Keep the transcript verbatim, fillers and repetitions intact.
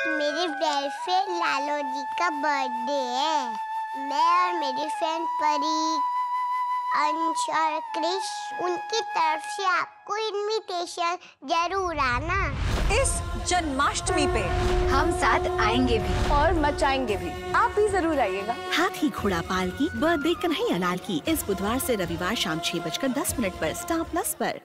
मेरे best friend लालो जी का बर्थडे है। मैं और मेरी फ्रेंड परी, अंश और क्रिश, उनकी तरफ से आपको इनविटेशन जरूर आना। इस जन्माष्टमी पे हम साथ आएंगे भी और मचाएंगे भी। आप भी जरूर आइएगा। हाथी घोड़ा पाल की बर्थडे कन्हैया लाल की इस बुधवार से रविवार शाम छह बजकर दस मिनट पर स्टार प्लस पर।